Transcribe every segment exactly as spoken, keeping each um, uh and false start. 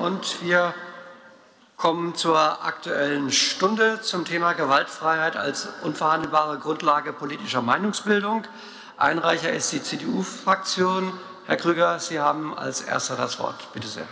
und wir kommen zur Aktuellen Stunde zum Thema Gewaltfreiheit als unverhandelbare Grundlage politischer Meinungsbildung. Einreicher ist die C D U-Fraktion. Herr Krüger, Sie haben als Erster das Wort. Bitte sehr.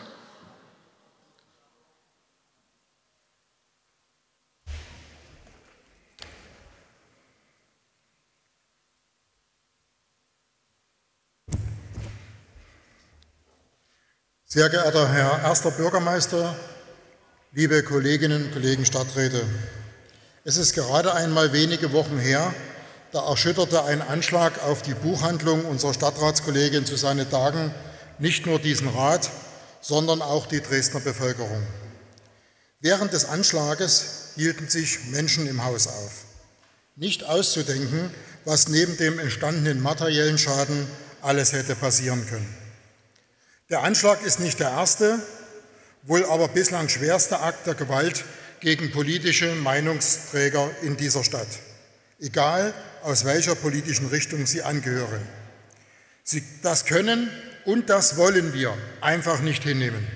Sehr geehrter Herr Erster Bürgermeister, liebe Kolleginnen und Kollegen Stadträte, es ist gerade einmal wenige Wochen her, da erschütterte ein Anschlag auf die Buchhandlung unserer Stadtratskollegin Susanne Dagen nicht nur diesen Rat, sondern auch die Dresdner Bevölkerung. Während des Anschlages hielten sich Menschen im Haus auf. Nicht auszudenken, was neben dem entstandenen materiellen Schaden alles hätte passieren können. Der Anschlag ist nicht der erste, wohl aber bislang schwerste Akt der Gewalt gegen politische Meinungsträger in dieser Stadt, egal aus welcher politischen Richtung sie angehören. Sie, das können und das wollen wir einfach nicht hinnehmen.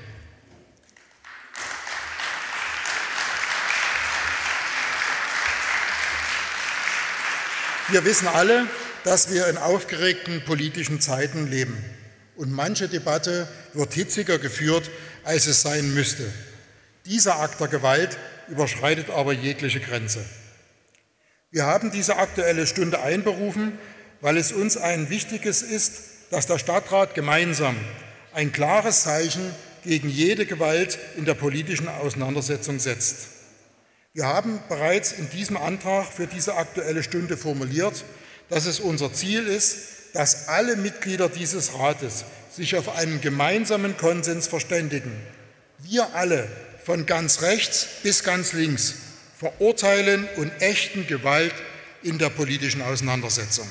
Wir wissen alle, dass wir in aufgeregten politischen Zeiten leben. Und manche Debatte wird hitziger geführt, als es sein müsste. Dieser Akt der Gewalt überschreitet aber jegliche Grenze. Wir haben diese Aktuelle Stunde einberufen, weil es uns ein wichtiges ist, dass der Stadtrat gemeinsam ein klares Zeichen gegen jede Gewalt in der politischen Auseinandersetzung setzt. Wir haben bereits in diesem Antrag für diese Aktuelle Stunde formuliert, dass es unser Ziel ist, dass alle Mitglieder dieses Rates sich auf einen gemeinsamen Konsens verständigen. Wir alle, von ganz rechts bis ganz links, verurteilen und ächten Gewalt in der politischen Auseinandersetzung.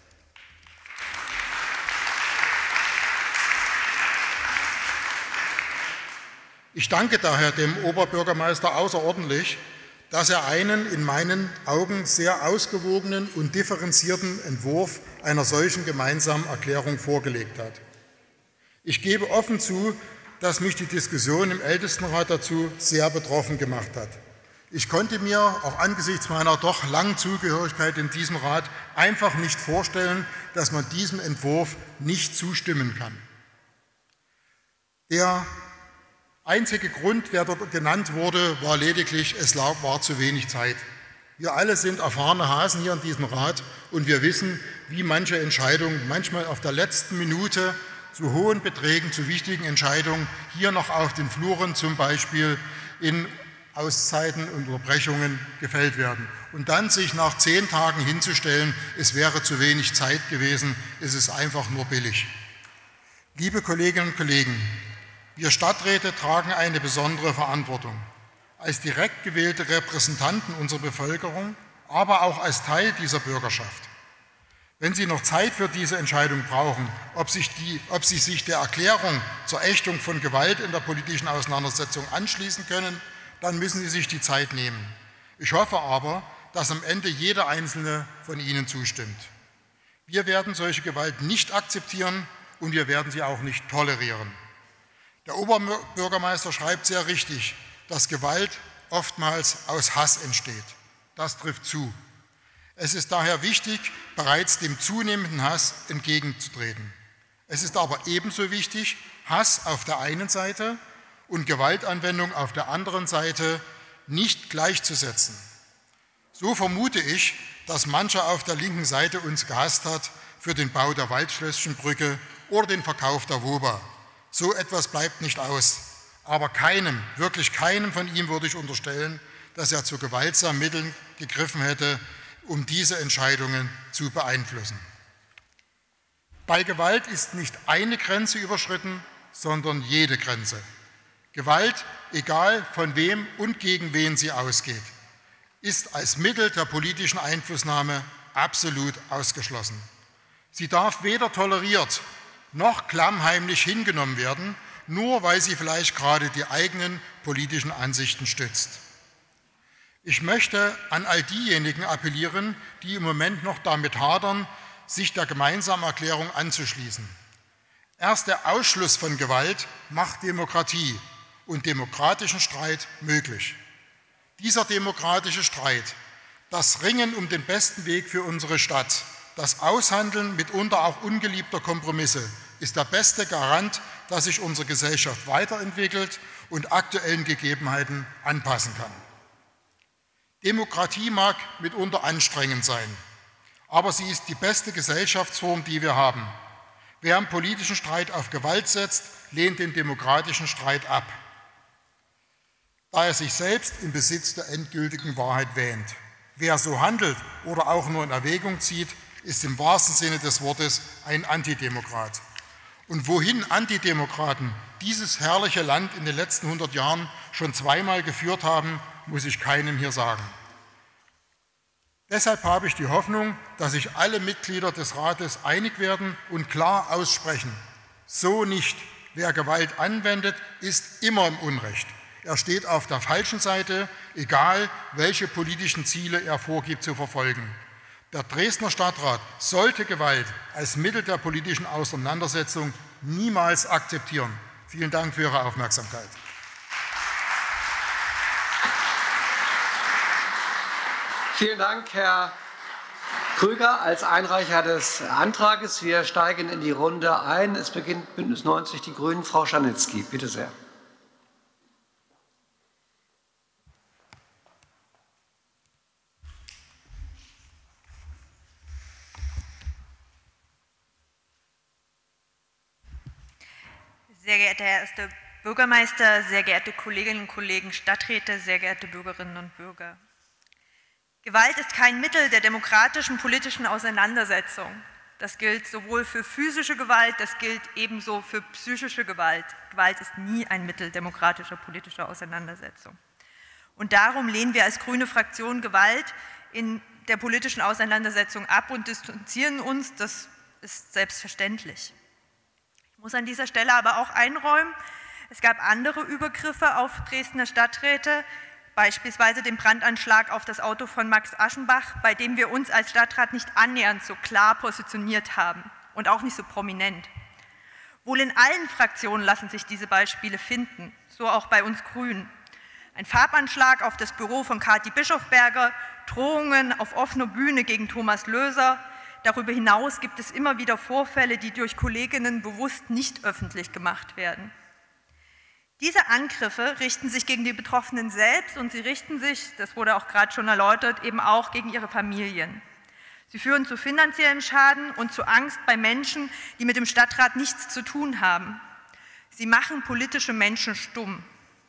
Ich danke daher dem Oberbürgermeister außerordentlich, dass er einen in meinen Augen sehr ausgewogenen und differenzierten Entwurf einer solchen gemeinsamen Erklärung vorgelegt hat. Ich gebe offen zu, dass mich die Diskussion im Ältestenrat dazu sehr betroffen gemacht hat. Ich konnte mir auch angesichts meiner doch langen Zugehörigkeit in diesem Rat einfach nicht vorstellen, dass man diesem Entwurf nicht zustimmen kann. Der einzige Grund, der dort genannt wurde, war lediglich, es war zu wenig Zeit. Wir alle sind erfahrene Hasen hier in diesem Rat und wir wissen, wie manche Entscheidungen manchmal auf der letzten Minute zu hohen Beträgen, zu wichtigen Entscheidungen hier noch auf den Fluren zum Beispiel in Auszeiten und Unterbrechungen gefällt werden. Und dann sich nach zehn Tagen hinzustellen, es wäre zu wenig Zeit gewesen, ist es einfach nur billig. Liebe Kolleginnen und Kollegen, wir Stadträte tragen eine besondere Verantwortung. Als direkt gewählte Repräsentanten unserer Bevölkerung, aber auch als Teil dieser Bürgerschaft. Wenn Sie noch Zeit für diese Entscheidung brauchen, ob, sich die, ob Sie sich der Erklärung zur Ächtung von Gewalt in der politischen Auseinandersetzung anschließen können, dann müssen Sie sich die Zeit nehmen. Ich hoffe aber, dass am Ende jeder Einzelne von Ihnen zustimmt. Wir werden solche Gewalt nicht akzeptieren und wir werden sie auch nicht tolerieren. Der Oberbürgermeister schreibt sehr richtig, dass Gewalt oftmals aus Hass entsteht. Das trifft zu. Es ist daher wichtig, bereits dem zunehmenden Hass entgegenzutreten. Es ist aber ebenso wichtig, Hass auf der einen Seite und Gewaltanwendung auf der anderen Seite nicht gleichzusetzen. So vermute ich, dass mancher auf der linken Seite uns gehasst hat für den Bau der Waldschlösschenbrücke oder den Verkauf der WOBA. So etwas bleibt nicht aus. Aber keinem, wirklich keinem von ihm würde ich unterstellen, dass er zu gewaltsamen Mitteln gegriffen hätte, um diese Entscheidungen zu beeinflussen. Bei Gewalt ist nicht eine Grenze überschritten, sondern jede Grenze. Gewalt, egal von wem und gegen wen sie ausgeht, ist als Mittel der politischen Einflussnahme absolut ausgeschlossen. Sie darf weder toleriert noch klammheimlich hingenommen werden, nur weil sie vielleicht gerade die eigenen politischen Ansichten stützt. Ich möchte an all diejenigen appellieren, die im Moment noch damit hadern, sich der gemeinsamen Erklärung anzuschließen. Erst der Ausschluss von Gewalt macht Demokratie und demokratischen Streit möglich. Dieser demokratische Streit, das Ringen um den besten Weg für unsere Stadt, das Aushandeln mitunter auch ungeliebter Kompromisse ist der beste Garant, dass sich unsere Gesellschaft weiterentwickelt und aktuellen Gegebenheiten anpassen kann. Demokratie mag mitunter anstrengend sein, aber sie ist die beste Gesellschaftsform, die wir haben. Wer im politischen Streit auf Gewalt setzt, lehnt den demokratischen Streit ab, da er sich selbst im Besitz der endgültigen Wahrheit wähnt. Wer so handelt oder auch nur in Erwägung zieht, ist im wahrsten Sinne des Wortes ein Antidemokrat. Und wohin Antidemokraten dieses herrliche Land in den letzten hundert Jahren schon zweimal geführt haben, muss ich keinem hier sagen. Deshalb habe ich die Hoffnung, dass sich alle Mitglieder des Rates einig werden und klar aussprechen: So nicht. Wer Gewalt anwendet, ist immer im Unrecht. Er steht auf der falschen Seite, egal welche politischen Ziele er vorgibt zu verfolgen. Der Dresdner Stadtrat sollte Gewalt als Mittel der politischen Auseinandersetzung niemals akzeptieren. Vielen Dank für Ihre Aufmerksamkeit. Vielen Dank, Herr Krüger, als Einreicher des Antrages. Wir steigen in die Runde ein. Es beginnt Bündnis neunzig Die Grünen. Frau Czarnecki, bitte sehr. Sehr geehrter Herr erster Bürgermeister, sehr geehrte Kolleginnen und Kollegen Stadträte, sehr geehrte Bürgerinnen und Bürger. Gewalt ist kein Mittel der demokratischen politischen Auseinandersetzung. Das gilt sowohl für physische Gewalt, das gilt ebenso für psychische Gewalt. Gewalt ist nie ein Mittel demokratischer politischer Auseinandersetzung. Und darum lehnen wir als grüne Fraktion Gewalt in der politischen Auseinandersetzung ab und distanzieren uns. Das ist selbstverständlich. Ich muss an dieser Stelle aber auch einräumen, es gab andere Übergriffe auf Dresdner Stadträte, beispielsweise den Brandanschlag auf das Auto von Max Aschenbach, bei dem wir uns als Stadtrat nicht annähernd so klar positioniert haben und auch nicht so prominent. Wohl in allen Fraktionen lassen sich diese Beispiele finden, so auch bei uns Grünen. Ein Farbanschlag auf das Büro von Kathi Bischofberger, Drohungen auf offener Bühne gegen Thomas Löser. Darüber hinaus gibt es immer wieder Vorfälle, die durch Kolleginnen bewusst nicht öffentlich gemacht werden. Diese Angriffe richten sich gegen die Betroffenen selbst und sie richten sich, das wurde auch gerade schon erläutert, eben auch gegen ihre Familien. Sie führen zu finanziellem Schaden und zu Angst bei Menschen, die mit dem Stadtrat nichts zu tun haben. Sie machen politische Menschen stumm.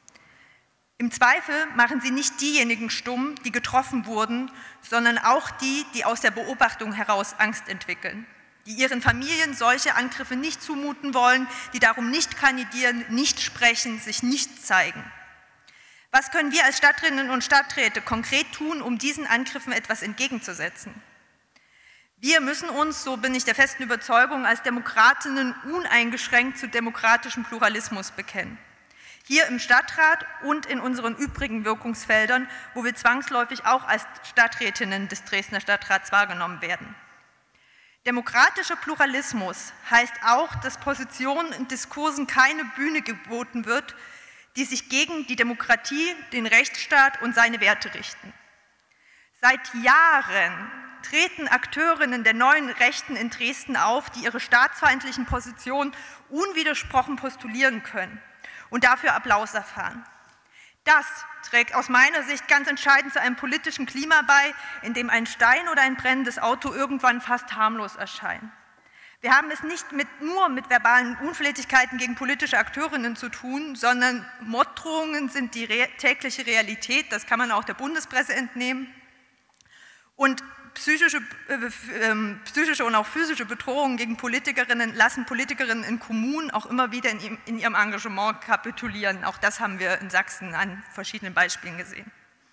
Im Zweifel machen sie nicht diejenigen stumm, die getroffen wurden, sondern auch die, die aus der Beobachtung heraus Angst entwickeln, die ihren Familien solche Angriffe nicht zumuten wollen, die darum nicht kandidieren, nicht sprechen, sich nicht zeigen. Was können wir als Stadträtinnen und Stadträte konkret tun, um diesen Angriffen etwas entgegenzusetzen? Wir müssen uns, so bin ich der festen Überzeugung, als Demokratinnen uneingeschränkt zu demokratischem Pluralismus bekennen. Hier im Stadtrat und in unseren übrigen Wirkungsfeldern, wo wir zwangsläufig auch als Stadträtinnen des Dresdner Stadtrats wahrgenommen werden. Demokratischer Pluralismus heißt auch, dass Positionen und Diskursen keine Bühne geboten wird, die sich gegen die Demokratie, den Rechtsstaat und seine Werte richten. Seit Jahren treten Akteurinnen der neuen Rechten in Dresden auf, die ihre staatsfeindlichen Positionen unwidersprochen postulieren können und dafür Applaus erfahren. Das trägt aus meiner Sicht ganz entscheidend zu einem politischen Klima bei, in dem ein Stein oder ein brennendes Auto irgendwann fast harmlos erscheinen. Wir haben es nicht mit, nur mit verbalen Unflätigkeiten gegen politische Akteurinnen zu tun, sondern Morddrohungen sind die re- tägliche Realität, das kann man auch der Bundespresse entnehmen. Und psychische, äh, psychische und auch physische Bedrohungen gegen Politikerinnen lassen Politikerinnen in Kommunen auch immer wieder in ihrem, in ihrem Engagement kapitulieren. Auch das haben wir in Sachsen an verschiedenen Beispielen gesehen.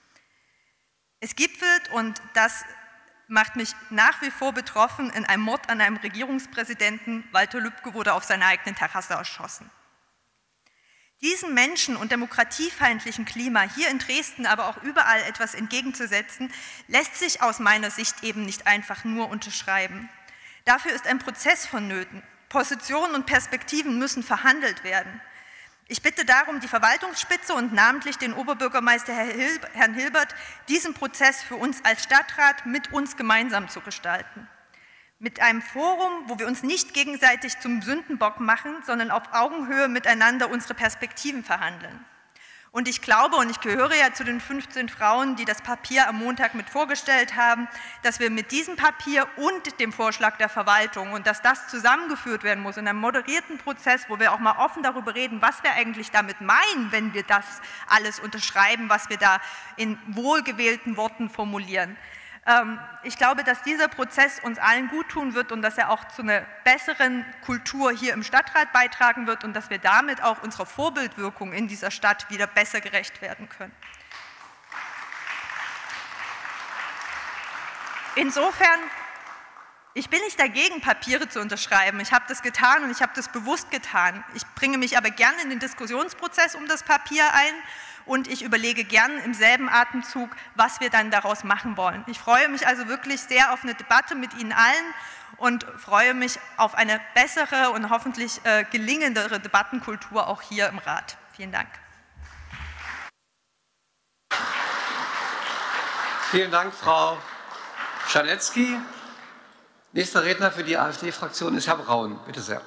Es gipfelt, und das macht mich nach wie vor betroffen, in einem Mord an einem Regierungspräsidenten. Walter Lübcke wurde auf seiner eigenen Terrasse erschossen. Diesem menschen- und demokratiefeindlichen Klima hier in Dresden, aber auch überall etwas entgegenzusetzen, lässt sich aus meiner Sicht eben nicht einfach nur unterschreiben. Dafür ist ein Prozess vonnöten. Positionen und Perspektiven müssen verhandelt werden. Ich bitte darum, die Verwaltungsspitze und namentlich den Oberbürgermeister Herrn Hilbert, diesen Prozess für uns als Stadtrat mit uns gemeinsam zu gestalten. Mit einem Forum, wo wir uns nicht gegenseitig zum Sündenbock machen, sondern auf Augenhöhe miteinander unsere Perspektiven verhandeln. Und ich glaube, und ich gehöre ja zu den fünfzehn Frauen, die das Papier am Montag mit vorgestellt haben, dass wir mit diesem Papier und dem Vorschlag der Verwaltung und dass das zusammengeführt werden muss in einem moderierten Prozess, wo wir auch mal offen darüber reden, was wir eigentlich damit meinen, wenn wir das alles unterschreiben, was wir da in wohlgewählten Worten formulieren. Ich glaube, dass dieser Prozess uns allen gut tun wird und dass er auch zu einer besseren Kultur hier im Stadtrat beitragen wird und dass wir damit auch unserer Vorbildwirkung in dieser Stadt wieder besser gerecht werden können. Insofern, ich bin nicht dagegen, Papiere zu unterschreiben. Ich habe das getan und ich habe das bewusst getan. Ich bringe mich aber gerne in den Diskussionsprozess um das Papier ein. Und ich überlege gern im selben Atemzug, was wir dann daraus machen wollen. Ich freue mich also wirklich sehr auf eine Debatte mit Ihnen allen und freue mich auf eine bessere und hoffentlich äh, gelingendere Debattenkultur auch hier im Rat. Vielen Dank. Vielen Dank, Frau Czarnecki. Nächster Redner für die AfD-Fraktion ist Herr Braun. Bitte sehr.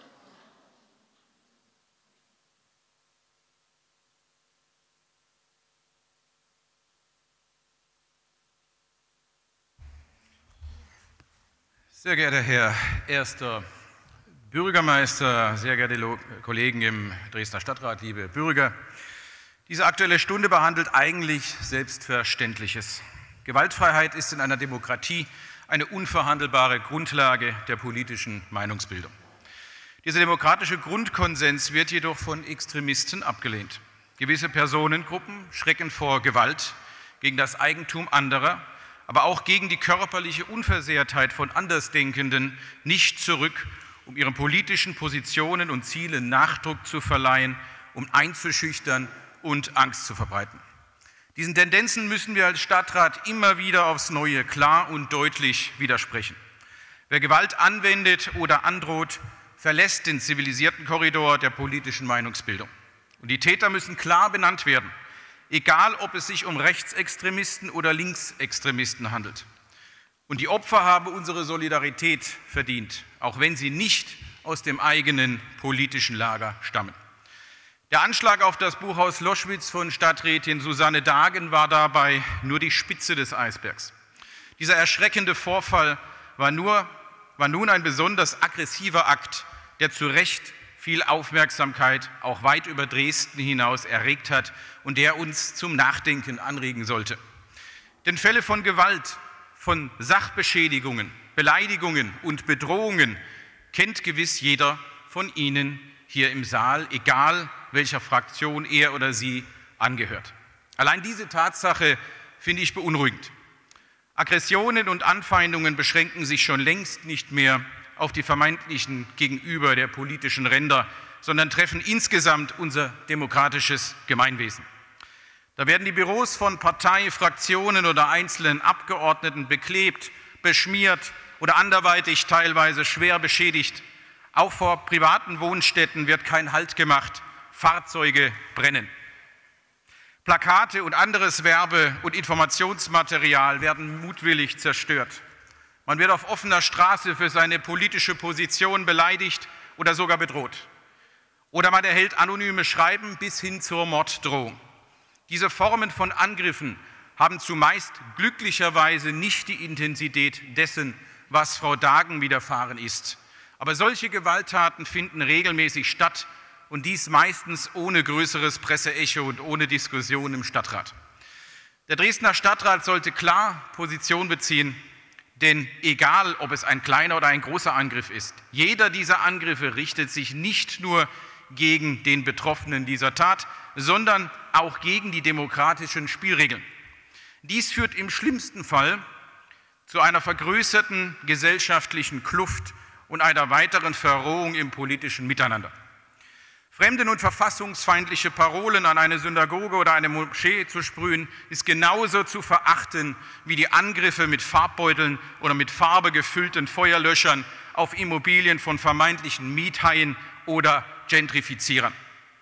Sehr geehrter Herr Erster Bürgermeister, sehr geehrte Kollegen im Dresdner Stadtrat, liebe Bürger, diese Aktuelle Stunde behandelt eigentlich Selbstverständliches. Gewaltfreiheit ist in einer Demokratie eine unverhandelbare Grundlage der politischen Meinungsbildung. Dieser demokratische Grundkonsens wird jedoch von Extremisten abgelehnt. Gewisse Personengruppen schrecken vor Gewalt gegen das Eigentum anderer, aber auch gegen die körperliche Unversehrtheit von Andersdenkenden nicht zurück, um ihren politischen Positionen und Zielen Nachdruck zu verleihen, um einzuschüchtern und Angst zu verbreiten. Diesen Tendenzen müssen wir als Stadtrat immer wieder aufs Neue klar und deutlich widersprechen. Wer Gewalt anwendet oder androht, verlässt den zivilisierten Korridor der politischen Meinungsbildung. Und die Täter müssen klar benannt werden, egal ob es sich um Rechtsextremisten oder Linksextremisten handelt. Und die Opfer haben unsere Solidarität verdient, auch wenn sie nicht aus dem eigenen politischen Lager stammen. Der Anschlag auf das Buchhaus Loschwitz von Stadträtin Susanne Dagen war dabei nur die Spitze des Eisbergs. Dieser erschreckende Vorfall war, nur, war nun ein besonders aggressiver Akt, der zu Recht viel Aufmerksamkeit auch weit über Dresden hinaus erregt hat und der uns zum Nachdenken anregen sollte. Denn Fälle von Gewalt, von Sachbeschädigungen, Beleidigungen und Bedrohungen kennt gewiss jeder von Ihnen hier im Saal, egal welcher Fraktion er oder sie angehört. Allein diese Tatsache finde ich beunruhigend. Aggressionen und Anfeindungen beschränken sich schon längst nicht mehr auf die vermeintlichen Gegenüber der politischen Ränder, sondern treffen insgesamt unser demokratisches Gemeinwesen. Da werden die Büros von Partei, Fraktionen oder einzelnen Abgeordneten beklebt, beschmiert oder anderweitig teilweise schwer beschädigt. Auch vor privaten Wohnstätten wird kein Halt gemacht, Fahrzeuge brennen. Plakate und anderes Werbe- und Informationsmaterial werden mutwillig zerstört. Man wird auf offener Straße für seine politische Position beleidigt oder sogar bedroht. Oder man erhält anonyme Schreiben bis hin zur Morddrohung. Diese Formen von Angriffen haben zumeist glücklicherweise nicht die Intensität dessen, was Frau Dagen widerfahren ist. Aber solche Gewalttaten finden regelmäßig statt und dies meistens ohne größeres Presseecho und ohne Diskussion im Stadtrat. Der Dresdner Stadtrat sollte klar Position beziehen, denn egal, ob es ein kleiner oder ein großer Angriff ist, jeder dieser Angriffe richtet sich nicht nur gegen den Betroffenen dieser Tat, sondern auch gegen die demokratischen Spielregeln. Dies führt im schlimmsten Fall zu einer vergrößerten gesellschaftlichen Kluft und einer weiteren Verrohung im politischen Miteinander. Fremden- und verfassungsfeindliche Parolen an eine Synagoge oder eine Moschee zu sprühen, ist genauso zu verachten wie die Angriffe mit Farbbeuteln oder mit Farbe gefüllten Feuerlöschern auf Immobilien von vermeintlichen Miethaien oder Gentrifizierern.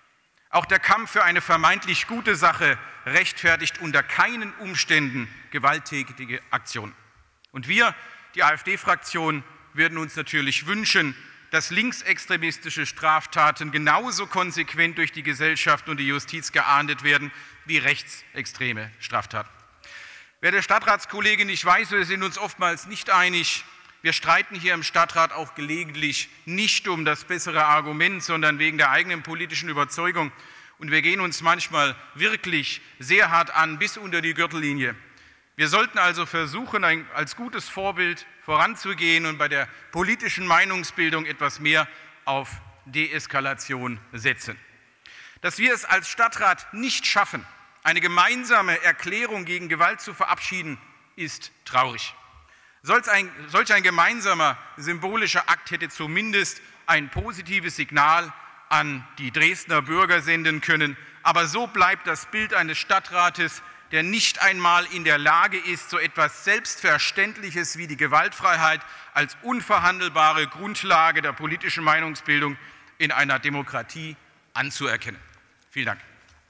Auch der Kampf für eine vermeintlich gute Sache rechtfertigt unter keinen Umständen gewalttätige Aktionen. Und wir, die AfD-Fraktion, würden uns natürlich wünschen, dass linksextremistische Straftaten genauso konsequent durch die Gesellschaft und die Justiz geahndet werden wie rechtsextreme Straftaten. Wer der Stadtratskollegin nicht weiß, wir sind uns oftmals nicht einig. Wir streiten hier im Stadtrat auch gelegentlich nicht um das bessere Argument, sondern wegen der eigenen politischen Überzeugung. Und wir gehen uns manchmal wirklich sehr hart an, bis unter die Gürtellinie. Wir sollten also versuchen, als gutes Vorbild voranzugehen und bei der politischen Meinungsbildung etwas mehr auf Deeskalation setzen. Dass wir es als Stadtrat nicht schaffen, eine gemeinsame Erklärung gegen Gewalt zu verabschieden, ist traurig. Solch ein, solch ein gemeinsamer symbolischer Akt hätte zumindest ein positives Signal an die Dresdner Bürger senden können. Aber so bleibt das Bild eines Stadtrates, der nicht einmal in der Lage ist, so etwas Selbstverständliches wie die Gewaltfreiheit als unverhandelbare Grundlage der politischen Meinungsbildung in einer Demokratie anzuerkennen. Vielen Dank.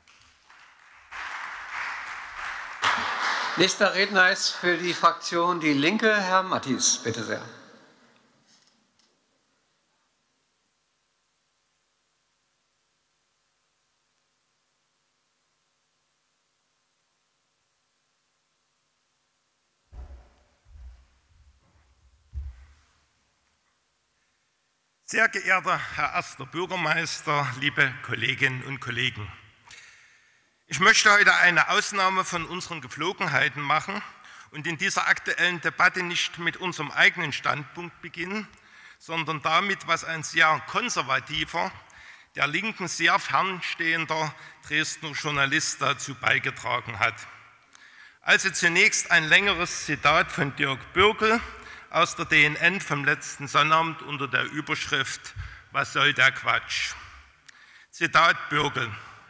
Nächster Redner ist für die Fraktion Die Linke, Herr Matthies. Bitte sehr. Sehr geehrter Herr erster Bürgermeister, liebe Kolleginnen und Kollegen! Ich möchte heute eine Ausnahme von unseren Gepflogenheiten machen und in dieser aktuellen Debatte nicht mit unserem eigenen Standpunkt beginnen, sondern damit, was ein sehr konservativer, der Linken sehr fernstehender Dresdner Journalist dazu beigetragen hat. Also zunächst ein längeres Zitat von Dirk Bürgel aus der D N N vom letzten Sonnabend unter der Überschrift „Was soll der Quatsch?" Zitat Bürgel: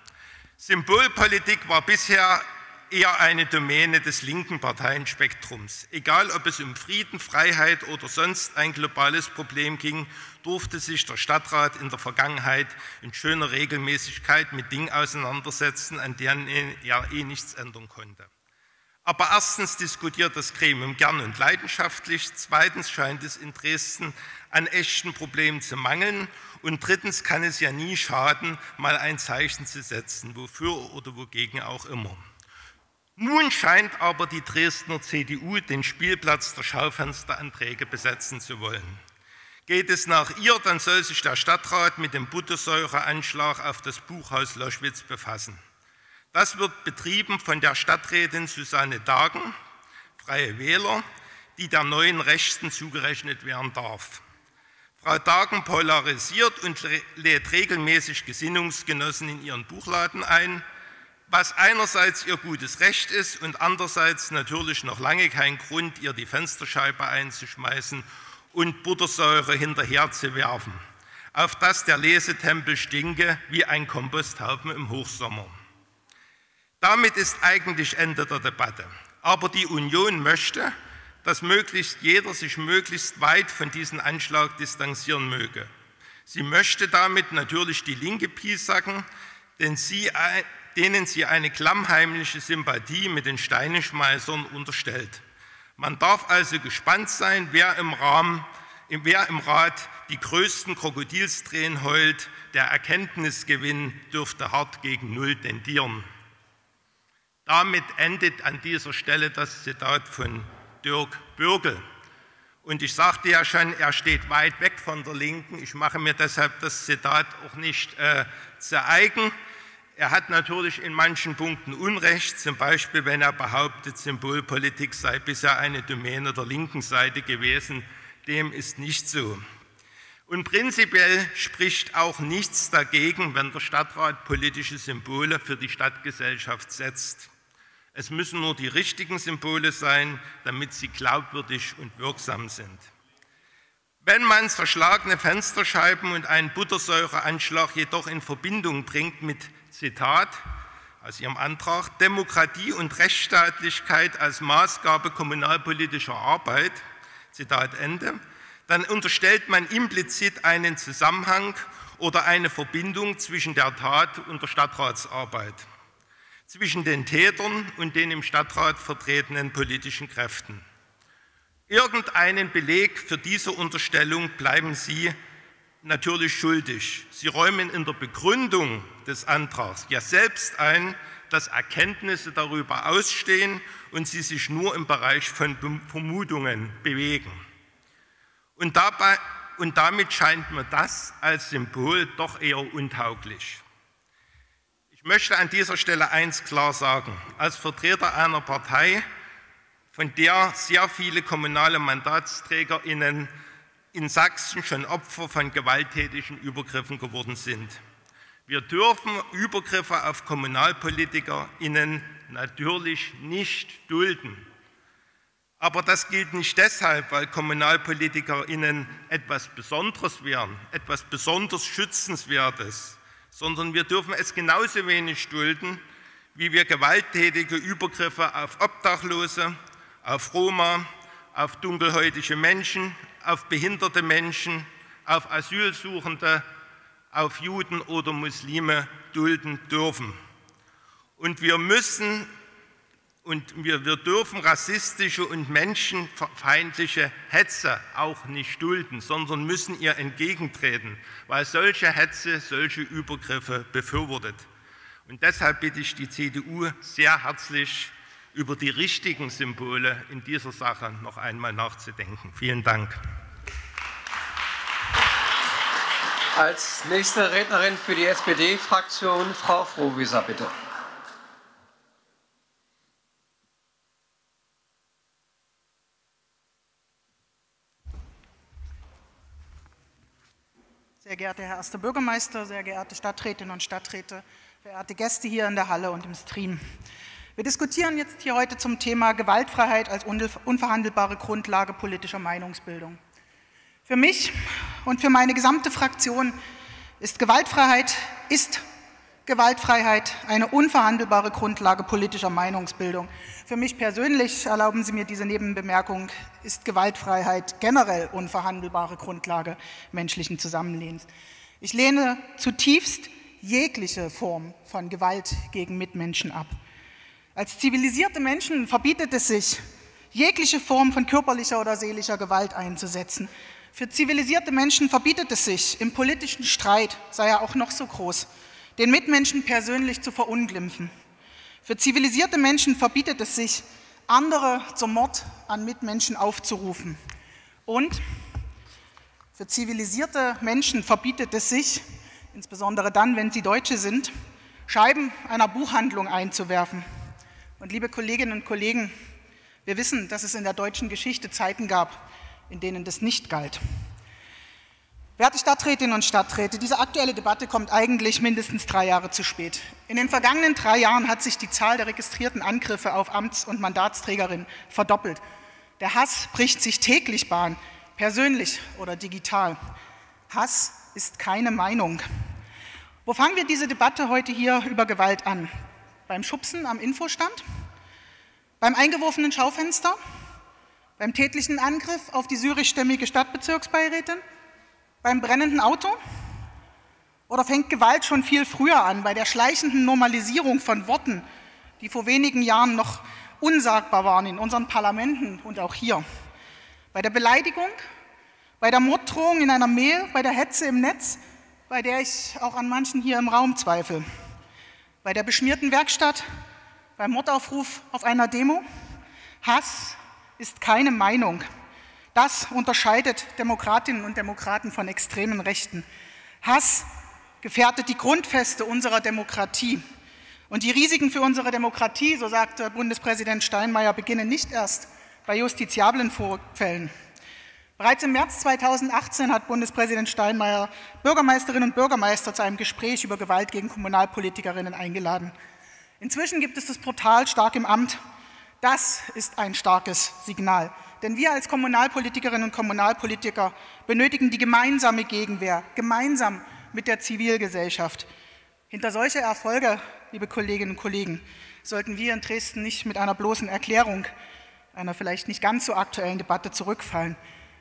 Symbolpolitik war bisher eher eine Domäne des linken Parteienspektrums. Egal, ob es um Frieden, Freiheit oder sonst ein globales Problem ging, durfte sich der Stadtrat in der Vergangenheit in schöner Regelmäßigkeit mit Dingen auseinandersetzen, an denen er eh nichts ändern konnte. Aber erstens diskutiert das Gremium gern und leidenschaftlich, zweitens scheint es in Dresden an echten Problemen zu mangeln und drittens kann es ja nie schaden, mal ein Zeichen zu setzen, wofür oder wogegen auch immer. Nun scheint aber die Dresdner C D U den Spielplatz der Schaufensteranträge besetzen zu wollen. Geht es nach ihr, dann soll sich der Stadtrat mit dem Buttersäureanschlag auf das Buchhaus Loschwitz befassen. Das wird betrieben von der Stadträtin Susanne Dagen, Freie Wähler, die der neuen Rechten zugerechnet werden darf. Frau Dagen polarisiert und lädt regelmäßig Gesinnungsgenossen in ihren Buchladen ein, was einerseits ihr gutes Recht ist und andererseits natürlich noch lange kein Grund, ihr die Fensterscheibe einzuschmeißen und Buttersäure hinterher zu werfen, auf dass der Lesetempel stinke wie ein Komposthaufen im Hochsommer. Damit ist eigentlich Ende der Debatte. Aber die Union möchte, dass möglichst jeder sich möglichst weit von diesem Anschlag distanzieren möge. Sie möchte damit natürlich die Linke piesacken, denn sie, denen sie eine klammheimliche Sympathie mit den Steineschmeißern unterstellt. Man darf also gespannt sein, wer im, Rahmen, wer im Rat die größten Krokodilstränen heult. Der Erkenntnisgewinn dürfte hart gegen Null tendieren. Damit endet an dieser Stelle das Zitat von Dirk Bürgel. Und ich sagte ja schon, er steht weit weg von der Linken. Ich mache mir deshalb das Zitat auch nicht äh, zu eigen. Er hat natürlich in manchen Punkten Unrecht, zum Beispiel wenn er behauptet, Symbolpolitik sei bisher eine Domäne der linken Seite gewesen. Dem ist nicht so. Und prinzipiell spricht auch nichts dagegen, wenn der Stadtrat politische Symbole für die Stadtgesellschaft setzt. Es müssen nur die richtigen Symbole sein, damit sie glaubwürdig und wirksam sind. Wenn man zerschlagene Fensterscheiben und einen Buttersäureanschlag jedoch in Verbindung bringt mit, Zitat aus Ihrem Antrag, Demokratie und Rechtsstaatlichkeit als Maßgabe kommunalpolitischer Arbeit, Zitat Ende, dann unterstellt man implizit einen Zusammenhang oder eine Verbindung zwischen der Tat und der Stadtratsarbeit, zwischen den Tätern und den im Stadtrat vertretenen politischen Kräften. Irgendeinen Beleg für diese Unterstellung bleiben Sie natürlich schuldig. Sie räumen in der Begründung des Antrags ja selbst ein, dass Erkenntnisse darüber ausstehen und Sie sich nur im Bereich von Vermutungen bewegen. Und, dabei, und damit scheint mir das als Symbol doch eher untauglich. Ich möchte an dieser Stelle eins klar sagen. Als Vertreter einer Partei, von der sehr viele kommunale MandatsträgerInnen in Sachsen schon Opfer von gewalttätigen Übergriffen geworden sind. Wir dürfen Übergriffe auf KommunalpolitikerInnen natürlich nicht dulden. Aber das gilt nicht deshalb, weil KommunalpolitikerInnen etwas Besonderes wären, etwas besonders Schützenswertes, sondern wir dürfen es genauso wenig dulden, wie wir gewalttätige Übergriffe auf Obdachlose, auf Roma, auf dunkelhäutige Menschen, auf behinderte Menschen, auf Asylsuchende, auf Juden oder Muslime dulden dürfen. Und wir müssen und wir, wir dürfen rassistische und menschenfeindliche Hetze auch nicht dulden, sondern müssen ihr entgegentreten, weil solche Hetze, solche Übergriffe befürwortet. Und deshalb bitte ich die C D U sehr herzlich, über die richtigen Symbole in dieser Sache noch einmal nachzudenken. Vielen Dank. Als nächste Rednerin für die S P D-Fraktion Frau Frohwieser, bitte. Sehr geehrter Herr erster Bürgermeister, sehr geehrte Stadträtinnen und Stadträte, verehrte Gäste hier in der Halle und im Stream. Wir diskutieren jetzt hier heute zum Thema Gewaltfreiheit als unverhandelbare Grundlage politischer Meinungsbildung. Für mich und für meine gesamte Fraktion ist Gewaltfreiheit, ist Gewaltfreiheit eine unverhandelbare Grundlage politischer Meinungsbildung. Für mich persönlich, erlauben Sie mir diese Nebenbemerkung, ist Gewaltfreiheit generell unverhandelbare Grundlage menschlichen Zusammenlebens. Ich lehne zutiefst jegliche Form von Gewalt gegen Mitmenschen ab. Als zivilisierte Menschen verbietet es sich, jegliche Form von körperlicher oder seelischer Gewalt einzusetzen. Für zivilisierte Menschen verbietet es sich, im politischen Streit, sei er auch noch so groß, den Mitmenschen persönlich zu verunglimpfen. Für zivilisierte Menschen verbietet es sich, andere zum Mord an Mitmenschen aufzurufen. Und für zivilisierte Menschen verbietet es sich, insbesondere dann, wenn sie Deutsche sind, Scheiben einer Buchhandlung einzuwerfen. Und liebe Kolleginnen und Kollegen, wir wissen, dass es in der deutschen Geschichte Zeiten gab, in denen das nicht galt. Werte Stadträtinnen und Stadträte, diese aktuelle Debatte kommt eigentlich mindestens drei Jahre zu spät. In den vergangenen drei Jahren hat sich die Zahl der registrierten Angriffe auf Amts- und Mandatsträgerinnen verdoppelt. Der Hass bricht sich täglich Bahn, persönlich oder digital. Hass ist keine Meinung. Wo fangen wir diese Debatte heute hier über Gewalt an? Beim Schubsen am Infostand? Beim eingeworfenen Schaufenster? Beim tätlichen Angriff auf die syrischstämmige Stadtbezirksbeirätin? Beim brennenden Auto? Oder fängt Gewalt schon viel früher an, bei der schleichenden Normalisierung von Worten, die vor wenigen Jahren noch unsagbar waren in unseren Parlamenten und auch hier? Bei der Beleidigung? Bei der Morddrohung in einer Mail? Bei der Hetze im Netz, bei der ich auch an manchen hier im Raum zweifle? Bei der beschmierten Werkstatt? Beim Mordaufruf auf einer Demo? Hass ist keine Meinung. Das unterscheidet Demokratinnen und Demokraten von extremen Rechten. Hass gefährdet die Grundfeste unserer Demokratie. Und die Risiken für unsere Demokratie, so sagte Bundespräsident Steinmeier, beginnen nicht erst bei justiziablen Vorfällen. Bereits im März zweitausendachtzehn hat Bundespräsident Steinmeier Bürgermeisterinnen und Bürgermeister zu einem Gespräch über Gewalt gegen Kommunalpolitikerinnen eingeladen. Inzwischen gibt es das Portal Stark im Amt. Das ist ein starkes Signal. Denn wir als Kommunalpolitikerinnen und Kommunalpolitiker benötigen die gemeinsame Gegenwehr, gemeinsam mit der Zivilgesellschaft. Hinter solche Erfolge, liebe Kolleginnen und Kollegen, sollten wir in Dresden nicht mit einer bloßen Erklärung, einer vielleicht nicht ganz so aktuellen Debatte zurückfallen.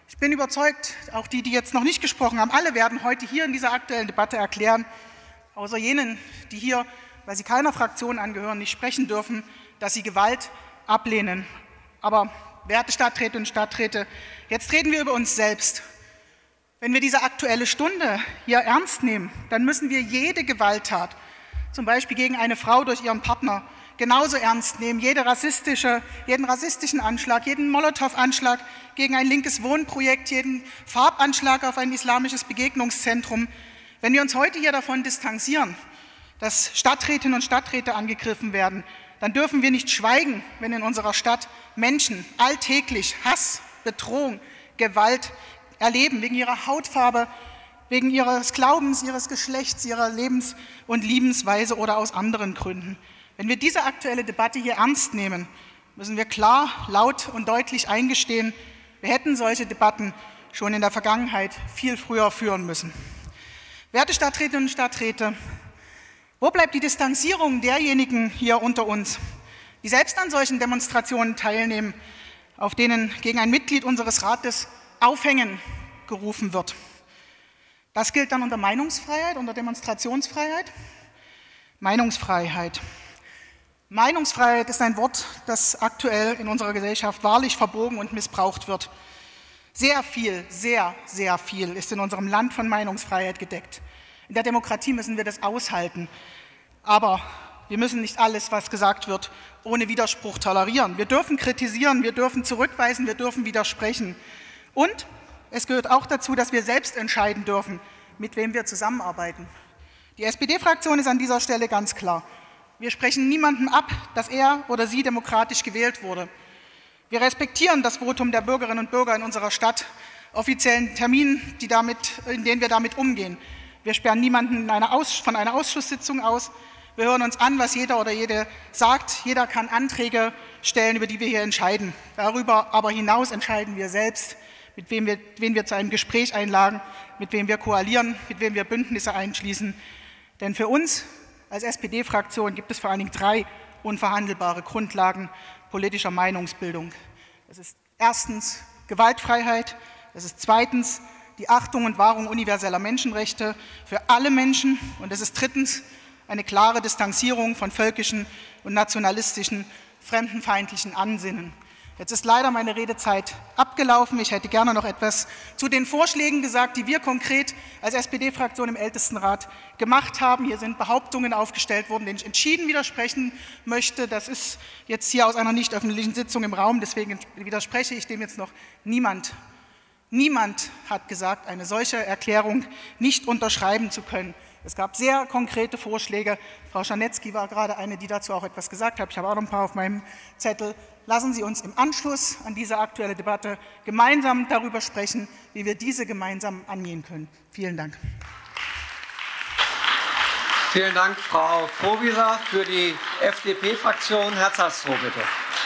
Ich bin überzeugt, auch die, die jetzt noch nicht gesprochen haben, alle werden heute hier in dieser aktuellen Debatte erklären, außer jenen, die hier, weil sie keiner Fraktion angehören, nicht sprechen dürfen, dass sie Gewalt ablehnen. Aber, werte Stadträtinnen und Stadträte, jetzt reden wir über uns selbst. Wenn wir diese Aktuelle Stunde hier ernst nehmen, dann müssen wir jede Gewalttat, zum Beispiel gegen eine Frau durch ihren Partner, genauso ernst nehmen, jede rassistische, jeden rassistischen Anschlag, jeden Molotow-Anschlag gegen ein linkes Wohnprojekt, jeden Farbanschlag auf ein islamisches Begegnungszentrum. Wenn wir uns heute hier davon distanzieren, dass Stadträtinnen und Stadträte angegriffen werden, dann dürfen wir nicht schweigen, wenn in unserer Stadt Menschen alltäglich Hass, Bedrohung, Gewalt erleben, wegen ihrer Hautfarbe, wegen ihres Glaubens, ihres Geschlechts, ihrer Lebens- und Liebensweise oder aus anderen Gründen. Wenn wir diese aktuelle Debatte hier ernst nehmen, müssen wir klar, laut und deutlich eingestehen, wir hätten solche Debatten schon in der Vergangenheit viel früher führen müssen. Werte Stadträtinnen und Stadträte, wo bleibt die Distanzierung derjenigen hier unter uns, die selbst an solchen Demonstrationen teilnehmen, auf denen gegen ein Mitglied unseres Rates Aufhängen gerufen wird? Das gilt dann unter Meinungsfreiheit, unter Demonstrationsfreiheit? Meinungsfreiheit. Meinungsfreiheit ist ein Wort, das aktuell in unserer Gesellschaft wahrlich verbogen und missbraucht wird. Sehr viel, sehr, sehr viel ist in unserem Land von Meinungsfreiheit gedeckt. In der Demokratie müssen wir das aushalten. Aber wir müssen nicht alles, was gesagt wird, ohne Widerspruch tolerieren. Wir dürfen kritisieren, wir dürfen zurückweisen, wir dürfen widersprechen. Und es gehört auch dazu, dass wir selbst entscheiden dürfen, mit wem wir zusammenarbeiten. Die S P D-Fraktion ist an dieser Stelle ganz klar. Wir sprechen niemandem ab, dass er oder sie demokratisch gewählt wurde. Wir respektieren das Votum der Bürgerinnen und Bürger in unserer Stadt, offiziellen Terminen, die damit, in denen wir damit umgehen. Wir sperren niemanden in einer Aus, von einer Ausschusssitzung aus. Wir hören uns an, was jeder oder jede sagt. Jeder kann Anträge stellen, über die wir hier entscheiden. Darüber aber hinaus entscheiden wir selbst, mit wem wir, wen wir zu einem Gespräch einladen, mit wem wir koalieren, mit wem wir Bündnisse einschließen. Denn für uns als S P D-Fraktion gibt es vor allen Dingen drei unverhandelbare Grundlagen politischer Meinungsbildung. Das ist erstens Gewaltfreiheit, das ist zweitens die Achtung und Wahrung universeller Menschenrechte für alle Menschen und das ist drittens eine klare Distanzierung von völkischen und nationalistischen, fremdenfeindlichen Ansinnen. Jetzt ist leider meine Redezeit abgelaufen. Ich hätte gerne noch etwas zu den Vorschlägen gesagt, die wir konkret als S P D-Fraktion im Ältestenrat gemacht haben. Hier sind Behauptungen aufgestellt worden, denen ich entschieden widersprechen möchte. Das ist jetzt hier aus einer nicht öffentlichen Sitzung im Raum, deswegen widerspreche ich dem jetzt noch. Niemand, niemand hat gesagt, eine solche Erklärung nicht unterschreiben zu können. Es gab sehr konkrete Vorschläge. Frau Czarnecki war gerade eine, die dazu auch etwas gesagt hat. Ich habe auch noch ein paar auf meinem Zettel. Lassen Sie uns im Anschluss an diese aktuelle Debatte gemeinsam darüber sprechen, wie wir diese gemeinsam angehen können. Vielen Dank. Vielen Dank, Frau Frohwieser. Für die F D P-Fraktion Herr Zastrow, bitte.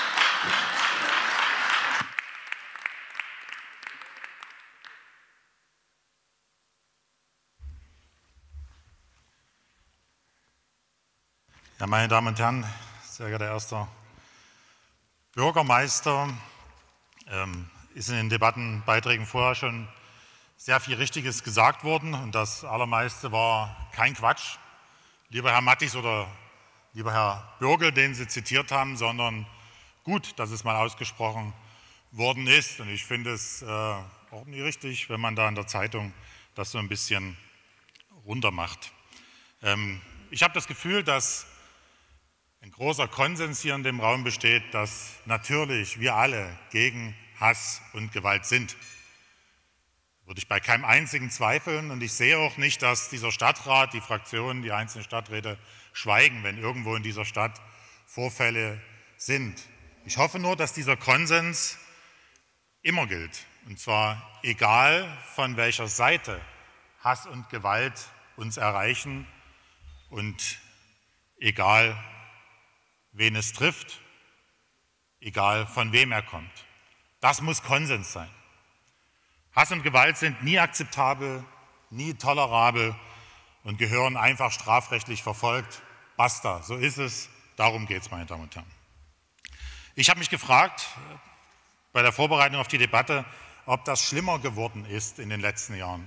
Ja, meine Damen und Herren, sehr geehrter erster Bürgermeister, ähm, ist in den Debattenbeiträgen vorher schon sehr viel Richtiges gesagt worden und das Allermeiste war kein Quatsch, lieber Herr Mattis oder lieber Herr Bürgel, den Sie zitiert haben, sondern gut, dass es mal ausgesprochen worden ist und ich finde es äh, auch nie richtig, wenn man da in der Zeitung das so ein bisschen runtermacht. Ähm, ich habe das Gefühl, dass ein großer Konsens hier in dem Raum besteht, dass natürlich wir alle gegen Hass und Gewalt sind. Würde ich bei keinem einzigen zweifeln und ich sehe auch nicht, dass dieser Stadtrat, die Fraktionen, die einzelnen Stadträte schweigen, wenn irgendwo in dieser Stadt Vorfälle sind. Ich hoffe nur, dass dieser Konsens immer gilt und zwar egal von welcher Seite Hass und Gewalt uns erreichen und egal wen es trifft, egal von wem er kommt. Das muss Konsens sein. Hass und Gewalt sind nie akzeptabel, nie tolerabel und gehören einfach strafrechtlich verfolgt. Basta, so ist es. Darum geht es, meine Damen und Herren. Ich habe mich gefragt, bei der Vorbereitung auf die Debatte, ob das schlimmer geworden ist in den letzten Jahren.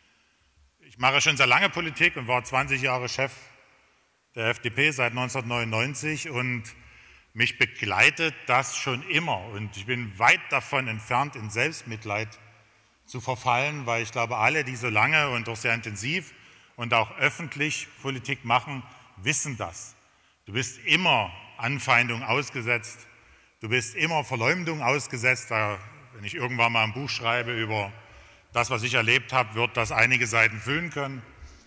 Ich mache schon sehr lange Politik und war zwanzig Jahre Chef der F D P seit neunzehnhundertneunundneunzig und mich begleitet das schon immer. Und ich bin weit davon entfernt, in Selbstmitleid zu verfallen, weil ich glaube, alle, die so lange und auch sehr intensiv und auch öffentlich Politik machen, wissen das. Du bist immer Anfeindung ausgesetzt, du bist immer Verleumdung ausgesetzt. Da, wenn ich irgendwann mal ein Buch schreibe über das, was ich erlebt habe, wird das einige Seiten füllen können.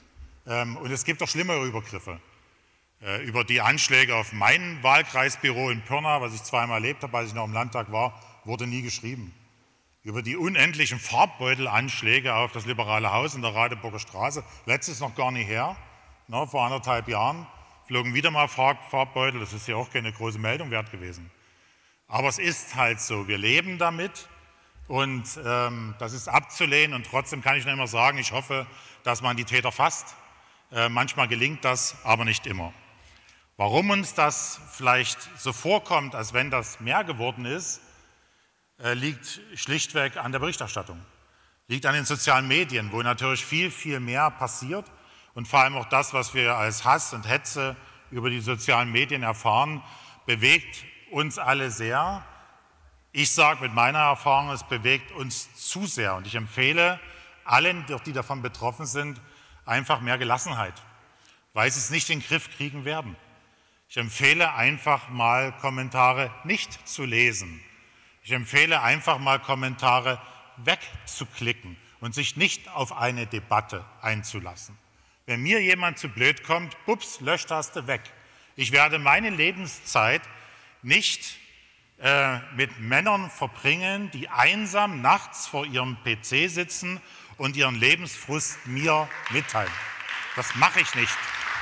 Und es gibt auch schlimmere Übergriffe. Über die Anschläge auf mein Wahlkreisbüro in Pirna, was ich zweimal erlebt habe, als ich noch im Landtag war, wurde nie geschrieben. Über die unendlichen Farbbeutelanschläge auf das Liberale Haus in der Radeburger Straße, letztes noch gar nicht her, ne, vor anderthalb Jahren, flogen wieder mal Farbbeutel, das ist ja auch keine große Meldung wert gewesen. Aber es ist halt so, wir leben damit und ähm, das ist abzulehnen und trotzdem kann ich noch immer sagen, ich hoffe, dass man die Täter fasst. Äh, manchmal gelingt das, aber nicht immer. Warum uns das vielleicht so vorkommt, als wenn das mehr geworden ist, äh, liegt schlichtweg an der Berichterstattung, liegt an den sozialen Medien, wo natürlich viel, viel mehr passiert. Und vor allem auch das, was wir als Hass und Hetze über die sozialen Medien erfahren, bewegt uns alle sehr. Ich sage mit meiner Erfahrung, es bewegt uns zu sehr. Und ich empfehle allen, die davon betroffen sind, einfach mehr Gelassenheit, weil sie es nicht in den Griff kriegen werden. Ich empfehle einfach mal Kommentare nicht zu lesen. Ich empfehle einfach mal Kommentare wegzuklicken und sich nicht auf eine Debatte einzulassen. Wenn mir jemand zu blöd kommt, bups, Löschtaste weg. Ich werde meine Lebenszeit nicht äh, mit Männern verbringen, die einsam nachts vor ihrem P C sitzen und ihren Lebensfrust mir mitteilen. Das mache ich nicht.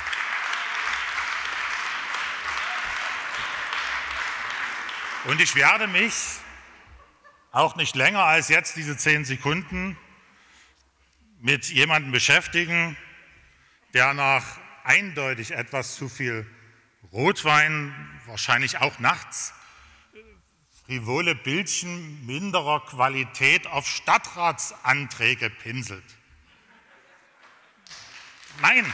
Und ich werde mich auch nicht länger als jetzt diese zehn Sekunden mit jemandem beschäftigen, der nach eindeutig etwas zu viel Rotwein, wahrscheinlich auch nachts, frivole Bildchen minderer Qualität auf Stadtratsanträge pinselt. Nein,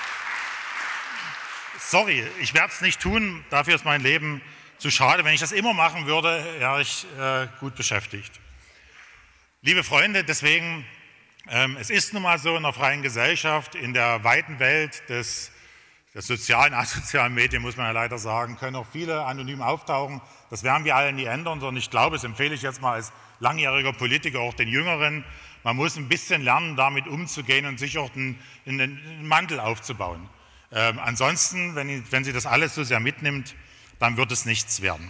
sorry, ich werde es nicht tun, dafür ist mein Leben zu schade. Wenn ich das immer machen würde, wäre ich äh, gut beschäftigt. Liebe Freunde, deswegen, ähm, es ist nun mal so in der freien Gesellschaft, in der weiten Welt des, des sozialen, asozialen Medien, muss man ja leider sagen, können auch viele anonym auftauchen. Das werden wir alle nie ändern, sondern ich glaube, das empfehle ich jetzt mal als langjähriger Politiker auch den Jüngeren, man muss ein bisschen lernen, damit umzugehen und sich auch einen, einen Mantel aufzubauen. Ähm, ansonsten, wenn, wenn Sie das alles so sehr mitnimmt, dann wird es nichts werden.